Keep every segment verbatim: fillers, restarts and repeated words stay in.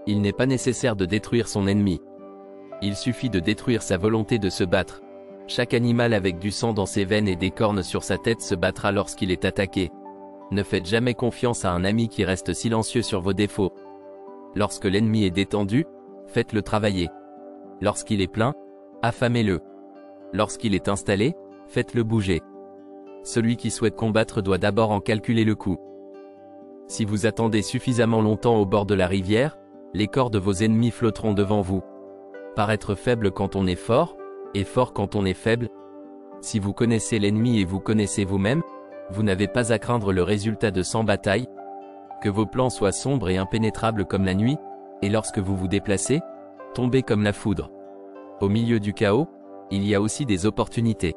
Il n'est pas nécessaire de détruire son ennemi. Il suffit de détruire sa volonté de se battre. Chaque animal avec du sang dans ses veines et des cornes sur sa tête se battra lorsqu'il est attaqué. Ne faites jamais confiance à un ami qui reste silencieux sur vos défauts. Lorsque l'ennemi est détendu, faites-le travailler. Lorsqu'il est plein, affamez-le. Lorsqu'il est installé, faites-le bouger. Celui qui souhaite combattre doit d'abord en calculer le coût. Si vous attendez suffisamment longtemps au bord de la rivière, les corps de vos ennemis flotteront devant vous. Paraître faible quand on est fort, et fort quand on est faible. Si vous connaissez l'ennemi et vous connaissez vous-même, vous n'avez pas à craindre le résultat de cent batailles. Que vos plans soient sombres et impénétrables comme la nuit, et lorsque vous vous déplacez, tombez comme la foudre. Au milieu du chaos, il y a aussi des opportunités.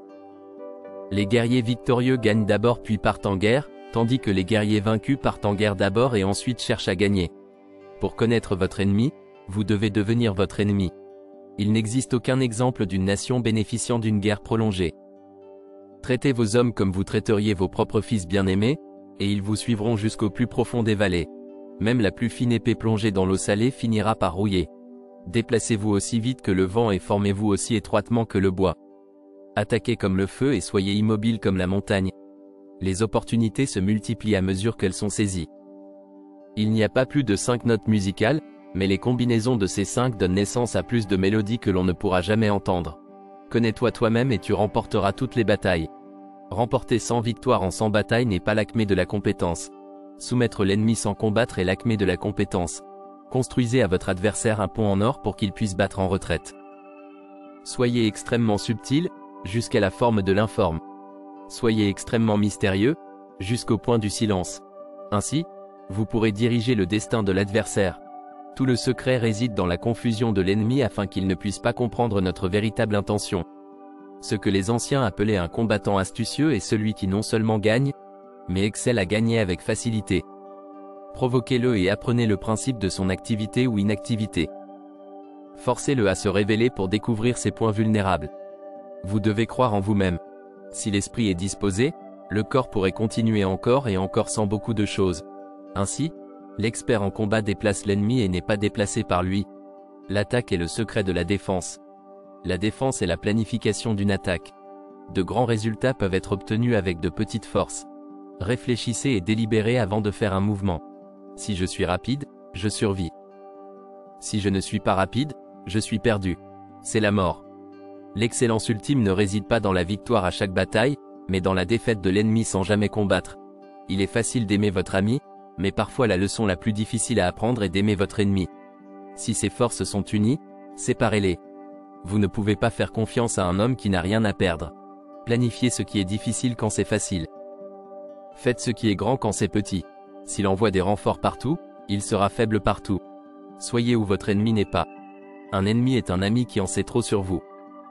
Les guerriers victorieux gagnent d'abord puis partent en guerre, tandis que les guerriers vaincus partent en guerre d'abord et ensuite cherchent à gagner. Pour connaître votre ennemi, vous devez devenir votre ennemi. Il n'existe aucun exemple d'une nation bénéficiant d'une guerre prolongée. Traitez vos hommes comme vous traiteriez vos propres fils bien-aimés, et ils vous suivront jusqu'au plus profond des vallées. Même la plus fine épée plongée dans l'eau salée finira par rouiller. Déplacez-vous aussi vite que le vent et formez-vous aussi étroitement que le bois. Attaquez comme le feu et soyez immobile comme la montagne. Les opportunités se multiplient à mesure qu'elles sont saisies. Il n'y a pas plus de cinq notes musicales, mais les combinaisons de ces cinq donnent naissance à plus de mélodies que l'on ne pourra jamais entendre. Connais-toi toi-même et tu remporteras toutes les batailles. Remporter cent victoires en cent batailles n'est pas l'acmé de la compétence. Soumettre l'ennemi sans combattre est l'acmé de la compétence. Construisez à votre adversaire un pont en or pour qu'il puisse battre en retraite. Soyez extrêmement subtil, jusqu'à la forme de l'informe. Soyez extrêmement mystérieux, jusqu'au point du silence. Ainsi, vous pourrez diriger le destin de l'adversaire. Tout le secret réside dans la confusion de l'ennemi afin qu'il ne puisse pas comprendre notre véritable intention. Ce que les anciens appelaient un combattant astucieux est celui qui non seulement gagne, mais excelle à gagner avec facilité. Provoquez-le et apprenez le principe de son activité ou inactivité. Forcez-le à se révéler pour découvrir ses points vulnérables. Vous devez croire en vous-même. Si l'esprit est disposé, le corps pourrait continuer encore et encore sans beaucoup de choses. Ainsi, l'expert en combat déplace l'ennemi et n'est pas déplacé par lui. L'attaque est le secret de la défense. La défense est la planification d'une attaque. De grands résultats peuvent être obtenus avec de petites forces. Réfléchissez et délibérez avant de faire un mouvement. Si je suis rapide, je survis. Si je ne suis pas rapide, je suis perdu. C'est la mort. L'excellence ultime ne réside pas dans la victoire à chaque bataille, mais dans la défaite de l'ennemi sans jamais combattre. Il est facile d'aimer votre ami, mais parfois la leçon la plus difficile à apprendre est d'aimer votre ennemi. Si ses forces sont unies, séparez-les. Vous ne pouvez pas faire confiance à un homme qui n'a rien à perdre. Planifiez ce qui est difficile quand c'est facile. Faites ce qui est grand quand c'est petit. S'il envoie des renforts partout, il sera faible partout. Soyez où votre ennemi n'est pas. Un ennemi est un ami qui en sait trop sur vous.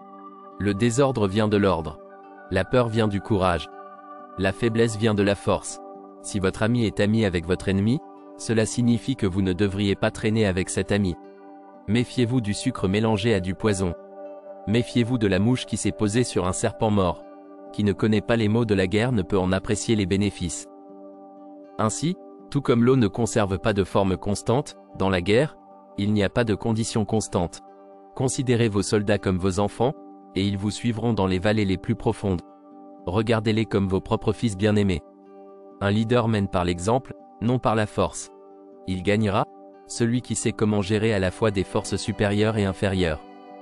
Le désordre vient de l'ordre. La peur vient du courage. La faiblesse vient de la force. Si votre ami est ami avec votre ennemi, cela signifie que vous ne devriez pas traîner avec cet ami. Méfiez-vous du sucre mélangé à du poison. Méfiez-vous de la mouche qui s'est posée sur un serpent mort. Qui ne connaît pas les maux de la guerre ne peut en apprécier les bénéfices. Ainsi, tout comme l'eau ne conserve pas de forme constante, dans la guerre, il n'y a pas de conditions constantes. Considérez vos soldats comme vos enfants, et ils vous suivront dans les vallées les plus profondes. Regardez-les comme vos propres fils bien-aimés. Un leader mène par l'exemple, non par la force. Il gagnera, celui qui sait comment gérer à la fois des forces supérieures et inférieures.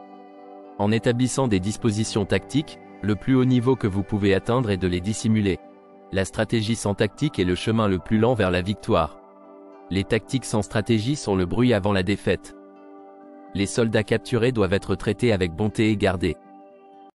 En établissant des dispositions tactiques, le plus haut niveau que vous pouvez atteindre est de les dissimuler. La stratégie sans tactique est le chemin le plus lent vers la victoire. Les tactiques sans stratégie sont le bruit avant la défaite. Les soldats capturés doivent être traités avec bonté et gardés.